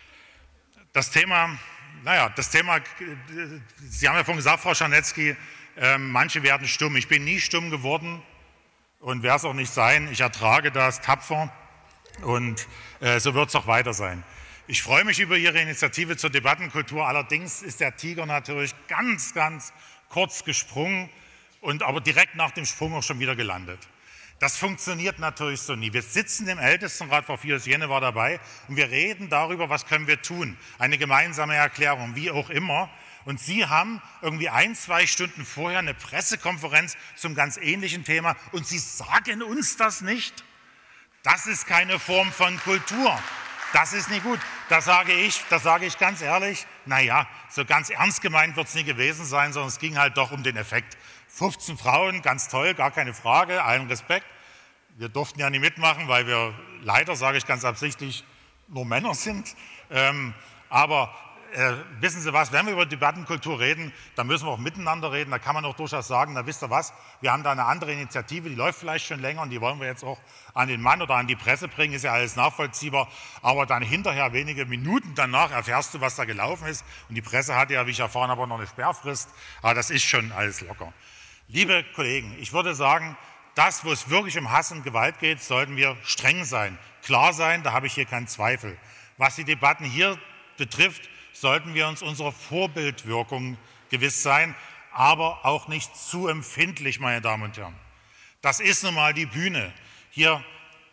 Das Thema, naja, das Thema, Sie haben ja vorhin gesagt, Frau Czarnecki, äh, manche werden stumm. Ich bin nie stumm geworden und werde es auch nicht sein. Ich ertrage das tapfer und äh, so wird es auch weiter sein. Ich freue mich über Ihre Initiative zur Debattenkultur. Allerdings ist der Tiger natürlich ganz, ganz kurz gesprungen und aber direkt nach dem Sprung auch schon wieder gelandet. Das funktioniert natürlich so nie. Wir sitzen im Ältestenrat, Frau Fios-Jene war dabei, und wir reden darüber, was können wir tun. Eine gemeinsame Erklärung, wie auch immer. Und Sie haben irgendwie ein, zwei Stunden vorher eine Pressekonferenz zum ganz ähnlichen Thema und Sie sagen uns das nicht? Das ist keine Form von Kultur. Das ist nicht gut. Das sage ich, das sage ich ganz ehrlich. Naja, so ganz ernst gemeint wird es nie gewesen sein, sondern es ging halt doch um den Effekt. fünfzehn Frauen, ganz toll, gar keine Frage, allen Respekt. Wir durften ja nicht mitmachen, weil wir leider, sage ich ganz absichtlich, nur Männer sind. Ähm, aber äh, wissen Sie was, wenn wir über Debattenkultur reden, dann müssen wir auch miteinander reden. Da kann man auch durchaus sagen, na wisst ihr was, wir haben da eine andere Initiative, die läuft vielleicht schon länger und die wollen wir jetzt auch an den Mann oder an die Presse bringen, ist ja alles nachvollziehbar. Aber dann hinterher, wenige Minuten danach, erfährst du, was da gelaufen ist. Und die Presse hatte ja, wie ich erfahren habe, noch eine Sperrfrist. Aber das ist schon alles locker. Liebe Kollegen, ich würde sagen, das, wo es wirklich um Hass und Gewalt geht, sollten wir streng sein, klar sein, da habe ich hier keinen Zweifel. Was die Debatten hier betrifft, sollten wir uns unserer Vorbildwirkung gewiss sein, aber auch nicht zu empfindlich, meine Damen und Herren. Das ist nun mal die Bühne. Hier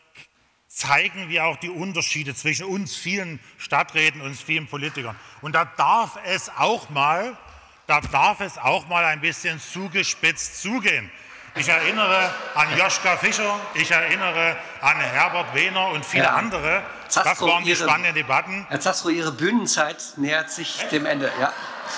zeigen wir auch die Unterschiede zwischen uns vielen Stadträten und uns vielen Politikern. Und da darf es auch mal da darf es auch mal ein bisschen zugespitzt zugehen. Ich erinnere an Joschka Fischer, ich erinnere an Herbert Wehner und viele ja. andere. Zastrow, das waren die Ihre, spannenden Debatten. Herr Zastrow, Ihre Bühnenzeit nähert sich dem Ende. Ja.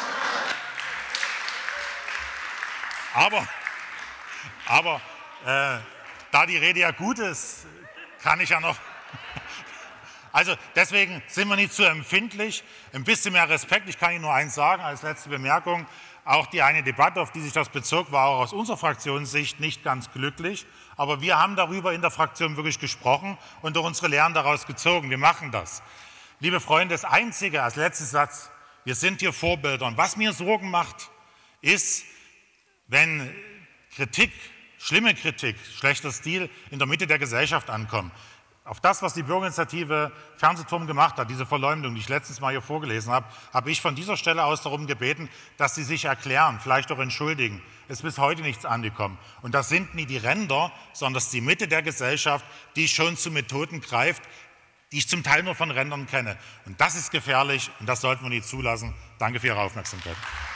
Aber, aber äh, da die Rede ja gut ist, kann ich ja noch... Also deswegen sind wir nicht zu empfindlich. Ein bisschen mehr Respekt. Ich kann Ihnen nur eins sagen als letzte Bemerkung. Auch die eine Debatte, auf die sich das bezog, war auch aus unserer Fraktionssicht nicht ganz glücklich. Aber wir haben darüber in der Fraktion wirklich gesprochen und auch unsere Lehren daraus gezogen. Wir machen das. Liebe Freunde, das Einzige als letzter Satz, wir sind hier Vorbilder. Und was mir Sorgen macht, ist, wenn Kritik, schlimme Kritik, schlechter Stil in der Mitte der Gesellschaft ankommt. Auf das, was die Bürgerinitiative Fernsehturm gemacht hat, diese Verleumdung, die ich letztens mal hier vorgelesen habe, habe ich von dieser Stelle aus darum gebeten, dass sie sich erklären, vielleicht auch entschuldigen. Es ist bis heute nichts angekommen. Und das sind nie die Ränder, sondern das ist die Mitte der Gesellschaft, die schon zu Methoden greift, die ich zum Teil nur von Rändern kenne. Und das ist gefährlich und das sollten wir nicht zulassen. Danke für Ihre Aufmerksamkeit.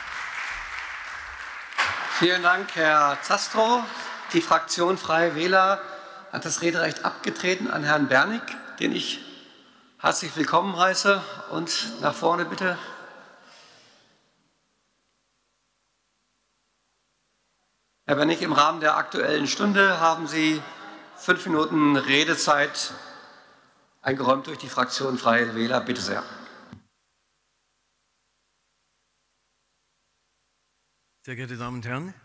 Vielen Dank, Herr Zastrow. Die Fraktion Freie Wähler hat das Rederecht abgetreten an Herrn Bernig, den ich herzlich willkommen heiße. Und nach vorne bitte. Herr Bernig, im Rahmen der Aktuellen Stunde haben Sie fünf Minuten Redezeit eingeräumt durch die Fraktion Freie Wähler. Bitte sehr. Sehr geehrte Damen und Herren,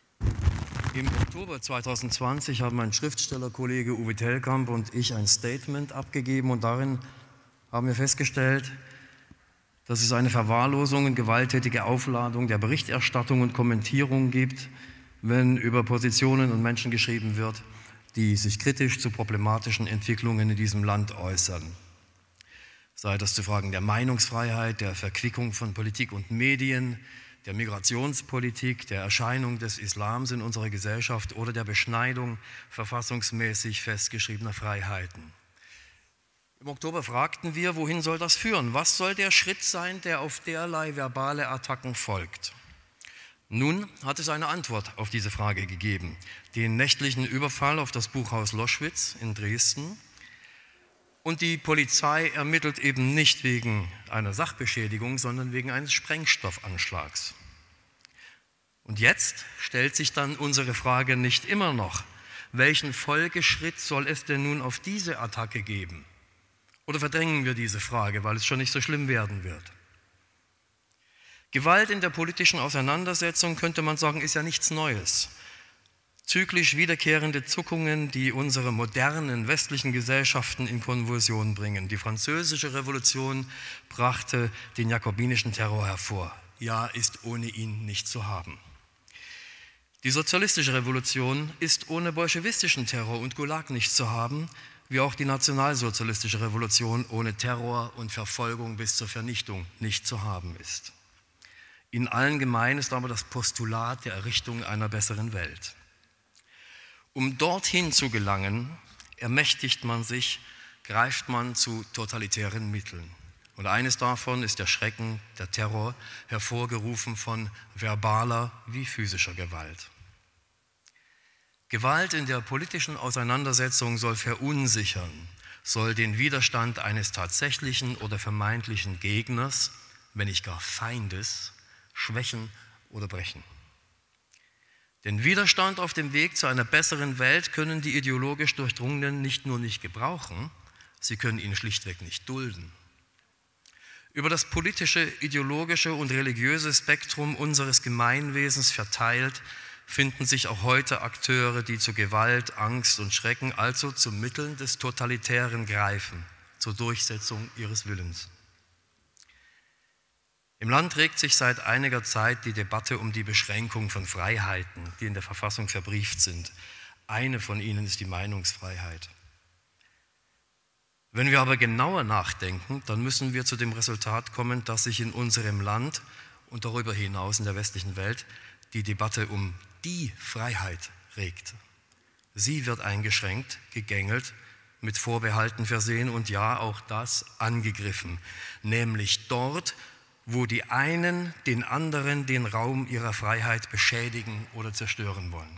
im Oktober zweitausendzwanzig haben mein Schriftstellerkollege Uwe Tellkamp und ich ein Statement abgegeben und darin haben wir festgestellt, dass es eine Verwahrlosung und gewalttätige Aufladung der Berichterstattung und Kommentierung gibt, wenn über Positionen und Menschen geschrieben wird, die sich kritisch zu problematischen Entwicklungen in diesem Land äußern. Sei das zu Fragen der Meinungsfreiheit, der Verquickung von Politik und Medien, der Migrationspolitik, der Erscheinung des Islams in unserer Gesellschaft oder der Beschneidung verfassungsmäßig festgeschriebener Freiheiten. Im Oktober fragten wir, wohin soll das führen? Was soll der Schritt sein, der auf derlei verbale Attacken folgt? Nun hat es eine Antwort auf diese Frage gegeben. Den nächtlichen Überfall auf das Buchhaus Loschwitz in Dresden. Und die Polizei ermittelt eben nicht wegen einer Sachbeschädigung, sondern wegen eines Sprengstoffanschlags. Und jetzt stellt sich dann unsere Frage nicht immer noch, welchen Folgeschritt soll es denn nun auf diese Attacke geben? Oder verdrängen wir diese Frage, weil es schon nicht so schlimm werden wird? Gewalt in der politischen Auseinandersetzung, könnte man sagen, ist ja nichts Neues. Zyklisch wiederkehrende Zuckungen, die unsere modernen westlichen Gesellschaften in Konvulsion bringen. Die Französische Revolution brachte den jakobinischen Terror hervor. Ja, ist ohne ihn nicht zu haben. Die sozialistische Revolution ist ohne bolschewistischen Terror und Gulag nicht zu haben, wie auch die nationalsozialistische Revolution ohne Terror und Verfolgung bis zur Vernichtung nicht zu haben ist. Ihnen allen gemein ist aber das Postulat der Errichtung einer besseren Welt. Um dorthin zu gelangen, ermächtigt man sich, greift man zu totalitären Mitteln. Und eines davon ist der Schrecken, der Terror, hervorgerufen von verbaler wie physischer Gewalt. Gewalt in der politischen Auseinandersetzung soll verunsichern, soll den Widerstand eines tatsächlichen oder vermeintlichen Gegners, wenn nicht gar Feindes, schwächen oder brechen. Den Widerstand auf dem Weg zu einer besseren Welt können die ideologisch Durchdrungenen nicht nur nicht gebrauchen, sie können ihn schlichtweg nicht dulden. Über das politische, ideologische und religiöse Spektrum unseres Gemeinwesens verteilt, finden sich auch heute Akteure, die zu Gewalt, Angst und Schrecken, also zu Mitteln des Totalitären greifen, zur Durchsetzung ihres Willens. Im Land regt sich seit einiger Zeit die Debatte um die Beschränkung von Freiheiten, die in der Verfassung verbrieft sind. Eine von ihnen ist die Meinungsfreiheit. Wenn wir aber genauer nachdenken, dann müssen wir zu dem Resultat kommen, dass sich in unserem Land und darüber hinaus in der westlichen Welt die Debatte um die Freiheit regt. Sie wird eingeschränkt, gegängelt, mit Vorbehalten versehen und ja, auch das angegriffen, nämlich dort, wo die einen den anderen den Raum ihrer Freiheit beschädigen oder zerstören wollen.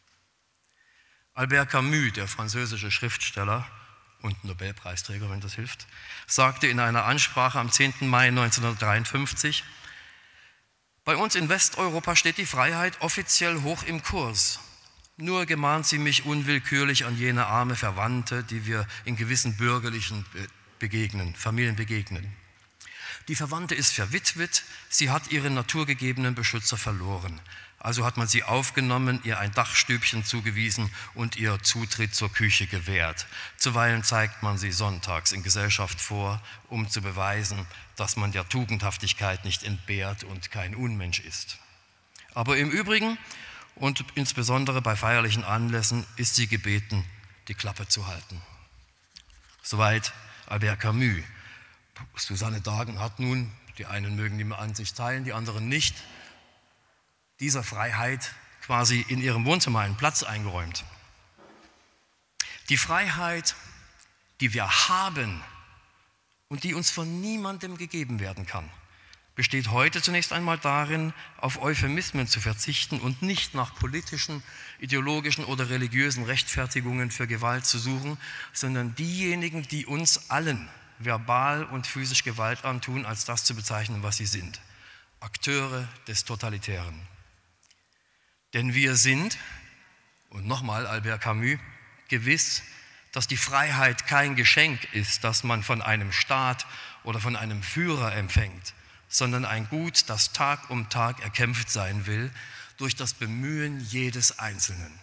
Albert Camus, der französische Schriftsteller und Nobelpreisträger, wenn das hilft, sagte in einer Ansprache am zehnten Mai neunzehnhundertdreiundfünfzig, bei uns in Westeuropa steht die Freiheit offiziell hoch im Kurs. Nur gemahnt sie mich unwillkürlich an jene arme Verwandte, die wir in gewissen bürgerlichen begegnen, Familien begegnen. Die Verwandte ist verwitwet, sie hat ihren naturgegebenen Beschützer verloren. Also hat man sie aufgenommen, ihr ein Dachstübchen zugewiesen und ihr Zutritt zur Küche gewährt. Zuweilen zeigt man sie sonntags in Gesellschaft vor, um zu beweisen, dass man der Tugendhaftigkeit nicht entbehrt und kein Unmensch ist. Aber im Übrigen und insbesondere bei feierlichen Anlässen ist sie gebeten, die Klappe zu halten. Soweit Albert Camus. Susanne Dagen hat nun, die einen mögen die Ansicht teilen, die anderen nicht, dieser Freiheit quasi in ihrem Wohnzimmer einen Platz eingeräumt. Die Freiheit, die wir haben und die uns von niemandem gegeben werden kann, besteht heute zunächst einmal darin, auf Euphemismen zu verzichten und nicht nach politischen, ideologischen oder religiösen Rechtfertigungen für Gewalt zu suchen, sondern diejenigen, die uns allen verbal und physisch Gewalt antun, als das zu bezeichnen, was sie sind: Akteure des Totalitären. Denn wir sind, und nochmal Albert Camus, gewiss, dass die Freiheit kein Geschenk ist, das man von einem Staat oder von einem Führer empfängt, sondern ein Gut, das Tag um Tag erkämpft sein will durch das Bemühen jedes Einzelnen.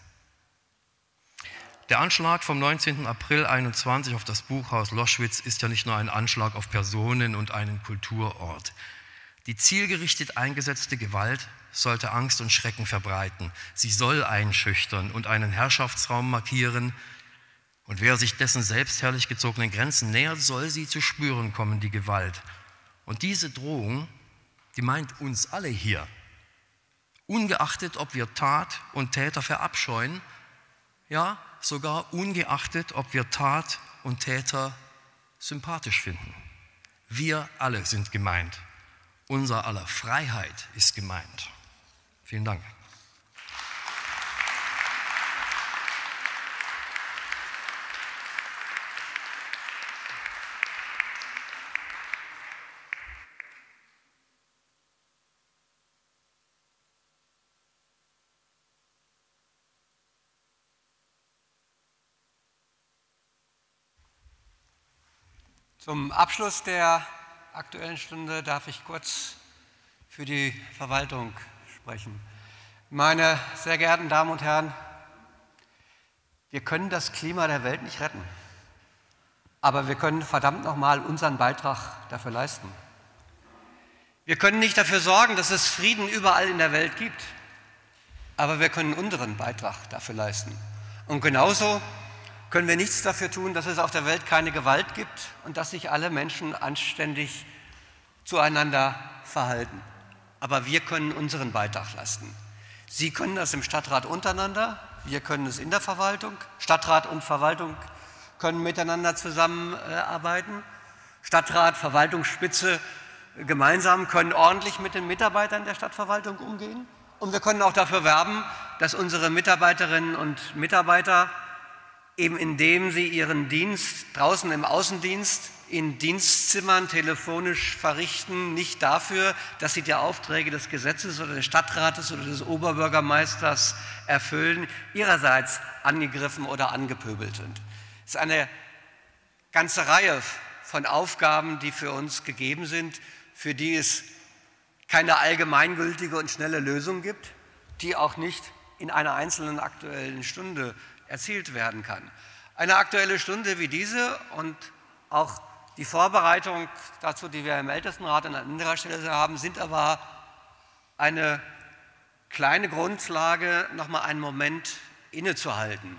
Der Anschlag vom neunzehnten April einundzwanzig auf das Buchhaus Loschwitz ist ja nicht nur ein Anschlag auf Personen und einen Kulturort. Die zielgerichtet eingesetzte Gewalt sollte Angst und Schrecken verbreiten. Sie soll einschüchtern und einen Herrschaftsraum markieren. Und wer sich dessen selbstherrlich gezogenen Grenzen nähert, soll sie zu spüren kommen, die Gewalt. Und diese Drohung, die meint uns alle hier. Ungeachtet, ob wir Tat und Täter verabscheuen, ja, sogar ungeachtet, ob wir Tat und Täter sympathisch finden. Wir alle sind gemeint. Unser aller Freiheit ist gemeint. Vielen Dank. Zum Abschluss der Aktuellen Stunde darf ich kurz für die Verwaltung sprechen. Meine sehr geehrten Damen und Herren, wir können das Klima der Welt nicht retten, aber wir können verdammt nochmal unseren Beitrag dafür leisten. Wir können nicht dafür sorgen, dass es Frieden überall in der Welt gibt, aber wir können unseren Beitrag dafür leisten. Und genauso können wir nichts dafür tun, dass es auf der Welt keine Gewalt gibt und dass sich alle Menschen anständig zueinander verhalten. Aber wir können unseren Beitrag leisten. Sie können das im Stadtrat untereinander, wir können es in der Verwaltung. Stadtrat und Verwaltung können miteinander zusammenarbeiten. Stadtrat, Verwaltungsspitze gemeinsam können ordentlich mit den Mitarbeitern der Stadtverwaltung umgehen. Und wir können auch dafür werben, dass unsere Mitarbeiterinnen und Mitarbeiter eben indem sie ihren Dienst draußen im Außendienst in Dienstzimmern telefonisch verrichten, nicht dafür, dass sie die Aufträge des Gesetzes oder des Stadtrates oder des Oberbürgermeisters erfüllen, ihrerseits angegriffen oder angepöbelt sind. Es ist eine ganze Reihe von Aufgaben, die für uns gegeben sind, für die es keine allgemeingültige und schnelle Lösung gibt, die auch nicht in einer einzelnen Aktuellen Stunde erzielt werden kann. Eine Aktuelle Stunde wie diese und auch die Vorbereitung dazu, die wir im Ältestenrat an anderer Stelle haben, sind aber eine kleine Grundlage, noch mal einen Moment innezuhalten.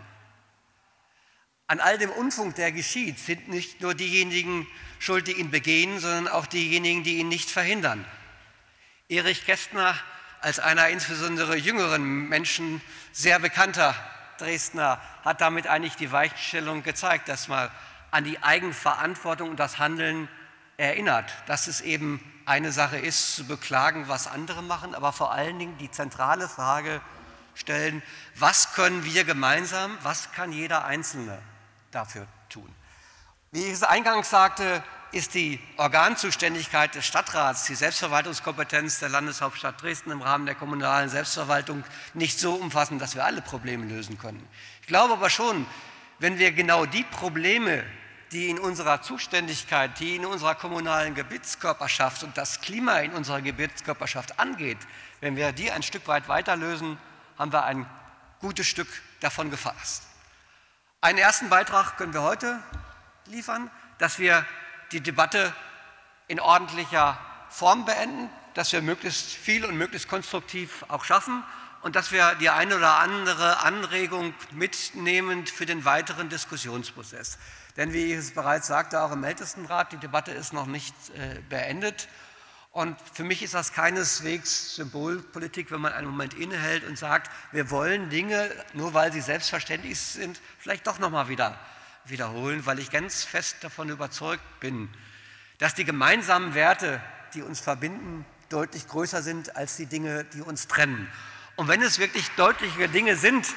An all dem Unfug, der geschieht, sind nicht nur diejenigen schuld, die ihn begehen, sondern auch diejenigen, die ihn nicht verhindern. Erich Kästner, als einer insbesondere jüngeren Menschen sehr bekannter Dresdner, hat damit eigentlich die Weichenstellung gezeigt, dass man an die Eigenverantwortung und das Handeln erinnert, dass es eben eine Sache ist, zu beklagen, was andere machen, aber vor allen Dingen die zentrale Frage stellen, was können wir gemeinsam, was kann jeder Einzelne dafür tun. Wie ich es eingangs sagte, ist die Organzuständigkeit des Stadtrats, die Selbstverwaltungskompetenz der Landeshauptstadt Dresden im Rahmen der kommunalen Selbstverwaltung nicht so umfassend, dass wir alle Probleme lösen können. Ich glaube aber schon, wenn wir genau die Probleme, die in unserer Zuständigkeit, die in unserer kommunalen Gebietskörperschaft und das Klima in unserer Gebietskörperschaft angeht, wenn wir die ein Stück weit weiter lösen, haben wir ein gutes Stück davon gefasst. Einen ersten Beitrag können wir heute liefern, dass wir die Debatte in ordentlicher Form beenden, dass wir möglichst viel und möglichst konstruktiv auch schaffen und dass wir die eine oder andere Anregung mitnehmen für den weiteren Diskussionsprozess. Denn wie ich es bereits sagte, auch im Ältestenrat, die Debatte ist noch nicht äh, beendet. Und für mich ist das keineswegs Symbolpolitik, wenn man einen Moment innehält und sagt, wir wollen Dinge, nur weil sie selbstverständlich sind, vielleicht doch nochmal wieder wiederholen, weil ich ganz fest davon überzeugt bin, dass die gemeinsamen Werte, die uns verbinden, deutlich größer sind als die Dinge, die uns trennen. Und wenn es wirklich deutliche Dinge sind,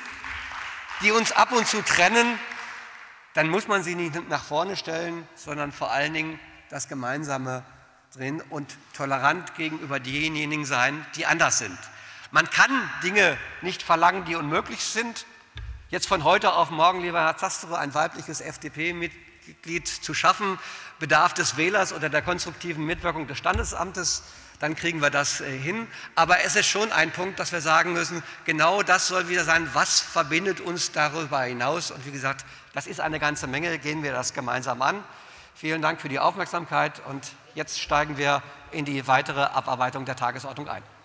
die uns ab und zu trennen, dann muss man sie nicht nach vorne stellen, sondern vor allen Dingen das Gemeinsame drin und tolerant gegenüber denjenigen sein, die anders sind. Man kann Dinge nicht verlangen, die unmöglich sind. Jetzt von heute auf morgen, lieber Herr Zastrow, ein weibliches F D P-Mitglied zu schaffen, bedarf des Wählers oder der konstruktiven Mitwirkung des Standesamtes, dann kriegen wir das hin. Aber es ist schon ein Punkt, dass wir sagen müssen, genau das soll wieder sein, was verbindet uns darüber hinaus. Und wie gesagt, das ist eine ganze Menge, gehen wir das gemeinsam an. Vielen Dank für die Aufmerksamkeit und jetzt steigen wir in die weitere Abarbeitung der Tagesordnung ein.